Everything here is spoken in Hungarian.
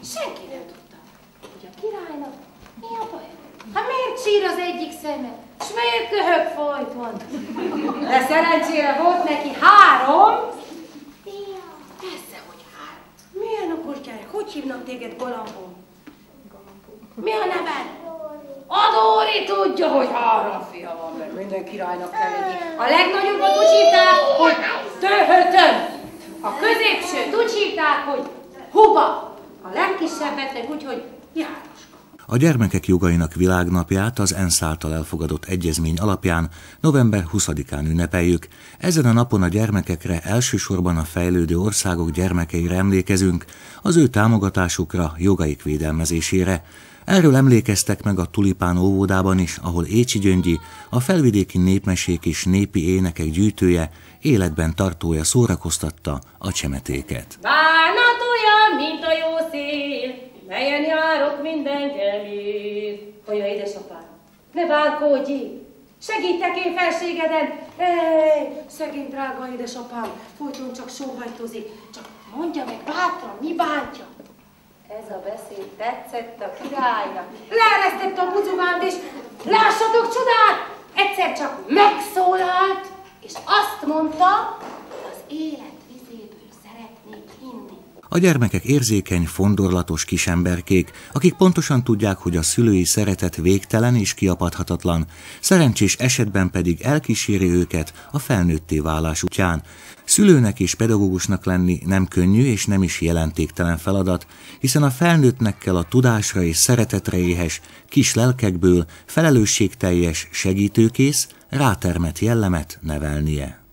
Senki nem tudta, hogy a királynak mi a baj. Hát miért sír az egyik szeme? S miért köhög folyton? De szerencsére volt neki 3 fia. Persze, hogy 3. Milyen okos gyerek? Hogy hívnak téged, Galambó? Mi a neved? A Dóri tudja, hogy 3 fia van, mert minden királynak kell egyik. A legnagyobbat úgy hívták, hogy Töhötön. A középsőt úgy hívták, hogy Huba. A legkisebbet meg úgy, hogy Jánoska. A gyermekek jogainak világnapját az ENSZ által elfogadott egyezmény alapján november 20-án ünnepeljük. Ezen a napon a gyermekekre, elsősorban a fejlődő országok gyermekeire emlékezünk, az ő támogatásukra, jogaik védelmezésére. Erről emlékeztek meg a Tulipán óvodában is, ahol Écsi Gyöngyi, a felvidéki népmesék és népi énekek gyűjtője, életben tartója szórakoztatta a csemetéket. Bánat olyan, mint a jó szél, melyen járok minden kemér. Olyan édesapám, ne bánkodjél, segítek én felségeden. Szegény drága édesapám, folyton csak sóhajtozik. Csak mondja meg bátran, mi bántja? Ez a beszéd tetszett a királynak. Leeresztette a buzugánt, és lássatok csodát! Egyszer csak megszólalt, és azt mondta, az élet vizéből szeretnék inni. A gyermekek érzékeny, fondorlatos kisemberkék, akik pontosan tudják, hogy a szülői szeretet végtelen és kiapadhatatlan, szerencsés esetben pedig elkíséri őket a felnőtté válás útján. Szülőnek és pedagógusnak lenni nem könnyű és nem is jelentéktelen feladat, hiszen a felnőttnek kell a tudásra és szeretetre éhes, kis lelkekből felelősségteljes, segítőkész, rátermett jellemet nevelnie.